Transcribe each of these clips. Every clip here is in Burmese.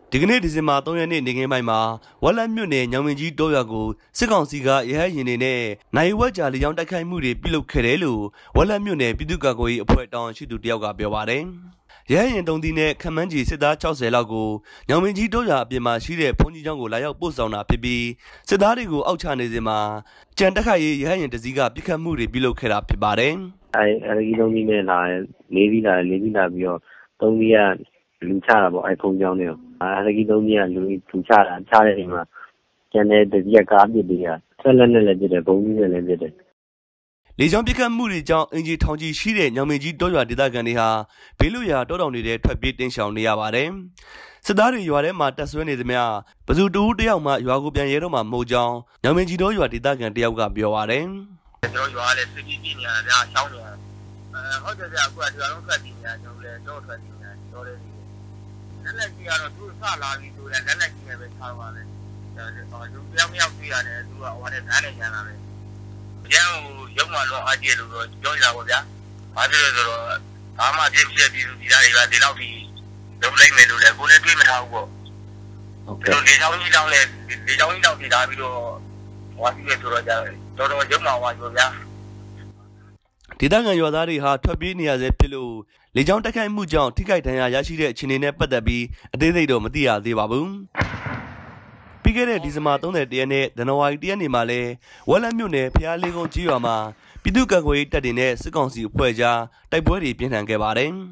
ဒီကနေ့ဒီဇင်ဘာ3ရက်နေ့နေခင်းပိုင်းမှာဝက်လက်မြို့နယ်ညောင်မင်းကြီးတောရွာကိုစစ်ကောင်စီကရဟတ်ရင်တွေနဲ့နိုင်ဝက်ကြာလျောင်းတိုက်ခိုက်မှုတွေပြုလုပ်ခဲ့တယ်လို့ဝက်လက်မြို့နယ်ပြည်သူ့ကာကွယ်ရေးအဖွဲ့တာဝန်ရှိသူတယောက်ကပြောပါတယ်။ရဟတ်ရင်တုံးသီးနဲ့ခမန်းကြီးစစ်သား60လောက်ကိုညောင်မင်းကြီးတောရွာအပြင်မှာရှိတဲ့ဘုံကြီးကျောင်းကိုလာရောက်ပို့ဆောင်တာဖြစ်ပြီးစစ်သားတွေကိုအောက်ချနေစဉ်မှာကြံတက်ခိုက်ရေးရဟတ်ရင်တစည်းကပြစ်ခတ်မှုတွေပြုလုပ်ခဲ့တာဖြစ်ပါတယ်။အဲဒီတုံးသီးနဲ့လာလေးပြီးပြီးတော့တုံးသီးကလူချတာပေါ့ဖုံးကျောင်းတွေအဲဒီတုံးသီးကလူချတာချတဲ့အိမ်မှာကျန်တဲ့တစည်းကကားပစ်တွေကဆက်လက်နဲ့လည်းပြစ်တယ်ဘုံကြီးနဲ့လည်းပြစ်တယ်လေကြောင်းပြစ်ခတ်မှုတွေကြောင့်အင်ဂျီထောင်ကြီးရှိတဲ့ညောင်မင်းကြီးတောရွာဒေသခံတွေဟာဘေးလွတ်ရာတောတောင်တွေထဲထွက်ပြေးတင်းရှောင်နေရပါတယ်။စစ်သားတွေရွာထဲမှာတက်ဆွဲနေသမျှဘသူတူတယောက်မှရွာကိုပြန်ရဲတော့မှမဟုတ်ကြောင်းညောင်မင်းကြီးတောရွာဒေသခံတယောက်ကပြောပါတယ်။ကျွန်တော်ရွာလည်းစစ်ကြီးနေရတာရှောင်းနေဟုတ်တယ်ဗျအခုကရွာလုံးထွက်နေရကျွန်တော်လည်းတော့ထွက်နေတယ်တော့တယ်လက်လက်ကြီးကတော့သူစလာပြီးဆိုရင်လက်လက်ကြီးနဲ့ပဲထားပါမယ်။လူတယောက်မြောက်တွေ့ရတယ်သူကဟိုနဲ့ဓာတ်နဲ့ညံလာတယ်။ကျောင်းရုံမှတော့အားကြီးလို့ပြောရတာပေါ့ဗျာ။ဘာဖြစ်လို့ဆိုတော့ဘာမှပြည့်ပြည့်ပြီးဒီသားတွေကဒီလောက်ဒီလုံးလိုက်မယ်လို့လည်းကိုလည်းတွေးမထားဘူးပေါ့။ဟုတ်ကဲ့။ဒီကျောင်းကြီးတောင်းပြီးသားပြီးတော့ဟောပြီးဆိုတော့ကြာတော်ရုံမှဟောပြောဗျာ။ဒေသခံရွာသားတွေဟာထွက်ပြေးနေရဆဲဖြစ်လို့လေကြောင်းတိုက်ခိုက်မှုကြောင့်ထိခိုက်ဒဏ်ရာရရှိတဲ့အခြေအနေနဲ့ပတ်သက်ပြီးအသေးစိတ်တော့မသိရသေးပါဘူး။ပြီးခဲ့တဲ့ဒီဇင်ဘာ30ရက်နေ့ဇန်နဝါရီ1ရက်နေ့မှာလဲဝက်လက်မြို့နယ်ဖျားလေးကုန်းကြီးရွာမှာပြည်သူ့ကာကွယ်ရေးတပ်တွေနဲ့စစ်ကောင်စီအဖွဲ့ကြားတိုက်ပွဲတွေပြင်းထန်ခဲ့ပါတယ်။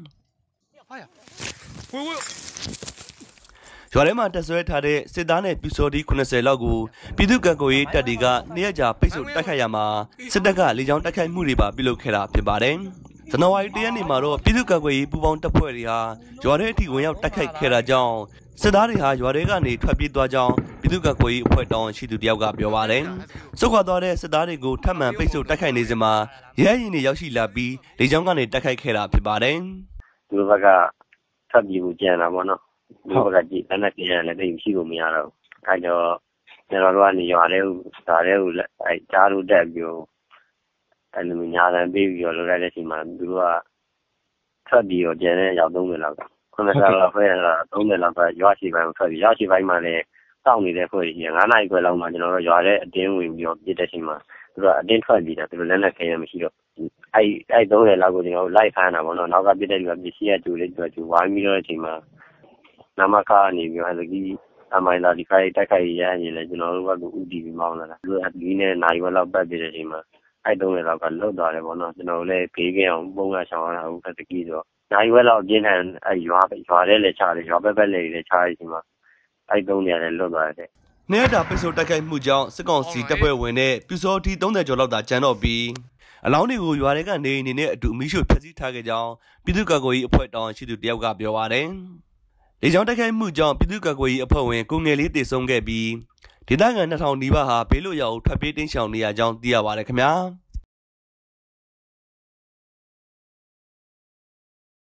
ရွာထဲမှာတက်ဆွဲထားတဲ့စစ်သားနဲ့ပြူစော်ဒီ90လောက်ကိုပြည်သူ့ကာကွယ်ရေးတပ်တွေက2ရက်ကြာပိတ်ဆို့တိုက်ခိုက်ရမှာစစ်တပ်ကလေကြောင်းတိုက်ခိုက်မှုတွေပါပြုလုပ်ခဲ့တာဖြစ်ပါတယ်။ဇန်နဝါရီ1ရက်နေ့မှာတော့ပြည်သူ့ကာကွယ်ရေးပူးပေါင်းတပ်ဖွဲ့တွေဟာရွာထဲအထိဝင်ရောက်တိုက်ခိုက်ခဲ့တာကြောင့်စစ်သားတွေဟာရွာထဲကနေထွက်ပြေးသွားကြောင်းပြည်သူ့ကာကွယ်ရေးအဖွဲ့တာဝန်ရှိသူတယောက်ကပြောပါတယ်။စုခွာသွားတဲ့စစ်သားတွေကိုထပ်မံပိတ်ဆို့တိုက်ခိုက်နေစဉ်မှာရဲရင်တွေရောက်ရှိလာပြီးလေကြောင်းကနေတိုက်ခိုက်ခဲ့တာဖြစ်ပါတယ်။သူတို့ကထပ်ပြီးကြံတာပေါ့နော်။သူတို့ကကြည့်လက်နဲ့ပြန်လည်းတိတ်မရှိလို့မရတော့။အဲကြောကျွန်တော်တို့ကနေရွာထဲကိုကြားလို့တက်ပြီးအဲ့လိုညာတန်ပေးပြီးတော့လုပ်လိုက်တဲ့အချိန်မှာသူတို့ကထွက်ပြီးတော့ကျန်တဲ့ရောက်30လောက်က90လောက်ပဲ30လောက်ကရွာရှိပိုင်းကိုထွက်ပြီးရွာရှိပိုင်းမှာလည်းစောင့်နေတဲ့ဖွဲ့ကြီး9နာရီခွဲလောက်မှကျွန်တော်တို့ရွာထဲအတင်းဝင်ပြီးတော့ပြစ်တဲ့အချိန်မှာသူတို့ကအတင်းထွက်ပြီးတာသူတို့လက်နဲ့ခဲရမရှိတော့အဲ့30လောက်ကိုကျွန်တော်တို့လိုက်ဖမ်းတာပေါ့နော်နောက်ကပြစ်တဲ့လူကပစ္စည်းကကျူလေးကျူဝိုင်းပြီးတော့အချိန်မှာနမကနေပြီးတော့အဲ့ဒီအမိုင်းလာဒီခိုက်တိုက်ခိုက်ရရင်လည်းကျွန်တော်တို့ကဥတီပြီးမောင်းလာတာသူကဒီနဲ့နိုင်ဝက်လောက်ပတ်ပြီးတဲ့အချိန်မှာအဲ့30လောက်ကလွတ်သွားတယ်ပေါ့နော်ကျွန်တော်တို့လည်းဘေးကင်းအောင်ပုံကရှောင်းရတာဟုတ်ကဲ့တကြီးဆိုတော့နိုင်ဝက်လောက်ပြင်းထန်အဲ့ရွာထဲလည်းချတယ်ရွာဘက်လည်းချရချိန်မှာအဲ့30လည်းလွတ်သွားတယ်။နေ့တာပိတ်ဆို့တိုက်ခိုက်မှုကြောင့်စစ်ကောင်စီတပ်ဖွဲ့ဝင်နဲ့ပြူစောတီ30ကျော်လောက်သာကျန်တော့ပြီးအလောင်းတွေကိုရွာတွေကနေနေနဲ့အတူမိရှုဖျက်ဆီးထားခဲ့ကြောင်းပြည်သူ့ကာကွယ်ရေးအဖွဲ့တာဝန်ရှိသူတယောက်ကပြောပါတယ်။လေကြောင်းတိုက်ခိုက်မှုကြောင့်ပြည်သူ့ကာကွယ်ရေးအဖွဲ့ဝင်ကိုငယ်လေးတေဆုံးခဲ့ပြီးဒေသခံ2000နီးပါးဟာဘေးလွတ်ရာကိုထွက်ပြေးတင်းရှောင်နေရကြောင်းသိရပါတယ်ခင်ဗျာ။